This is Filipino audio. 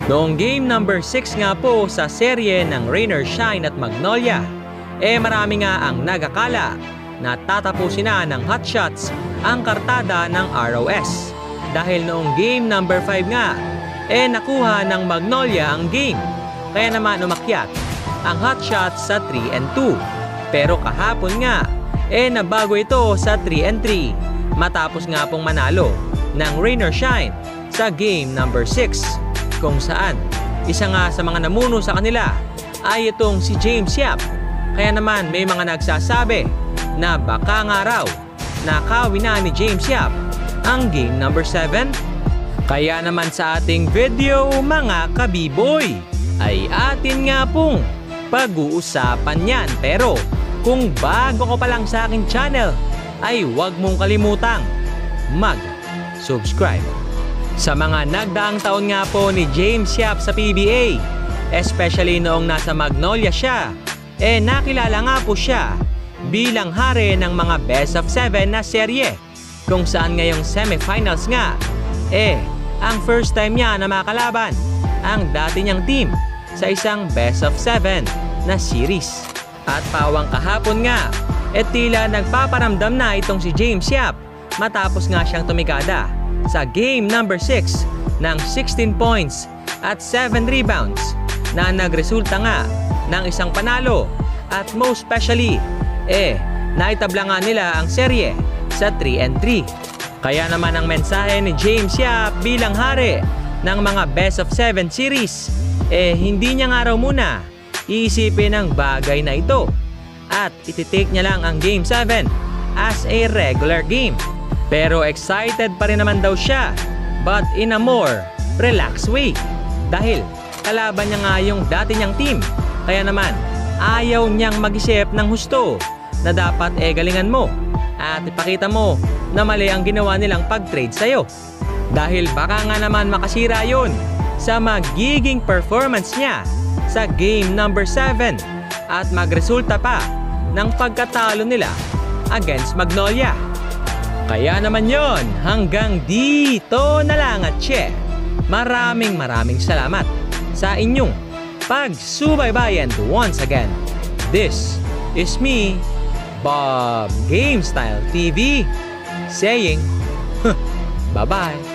Noong game number 6 nga po sa serye ng Rain or Shine at Magnolia, marami nga ang nagakala na tatapusin na ng hotshots ang kartada ng ROS. Dahil noong game number 5 nga, nakuha ng Magnolia ang game. Kaya naman umakyat ang hotshots sa 3-2. Pero kahapon nga, nabago ito sa 3-3 matapos nga pong manalo ng Rain or Shine sa game number 6. Kung saan, isa nga sa mga namuno sa kanila ay itong si James Yap. Kaya naman may mga nagsasabi na baka nga raw nakawin na ni James Yap ang game number 7. Kaya naman sa ating video mga Ka-Biboy ay atin nga pong pag-uusapan yan. Pero kung bago ko pa lang sa aking channel ay huwag mong kalimutang mag-subscribe. Sa mga nagdaang taon nga po ni James Yap sa PBA, especially noong nasa Magnolia siya, nakilala nga po siya bilang hari ng mga best of 7 na serye, kung saan ngayong semifinals nga, ang first time niya na makalaban ang dati niyang team sa isang best of 7 na series. At pawang kahapon nga, tila nagpaparamdam na itong si James Yap matapos nga siyang tumikada sa game number 6 ng 16 points at 7 rebounds na nagresulta nga ng isang panalo at most especially, naitabla nga nila ang serye sa 3-3. Kaya naman ang mensahe ni James Yap bilang hari ng mga best of 7 series, hindi niya nga raw muna iisipin ang bagay na ito at ititake niya lang ang game 7 as a regular game. Pero excited pa rin naman daw siya, but in a more relaxed way. Dahil kalaban niya nga yung dati niyang team. Kaya naman, ayaw niyang mag-isip ng husto na dapat galingan mo at ipakita mo na mali ang ginawa nilang pag-trade sa'yo. Dahil baka nga naman makasira yun sa magiging performance niya sa game number 7 at magresulta pa ng pagkatalo nila against Magnolia. Kaya naman yon, hanggang dito na lang at maraming salamat sa inyong pagsubaybay. And once again, this is me, bobgamestyletv, saying bye-bye.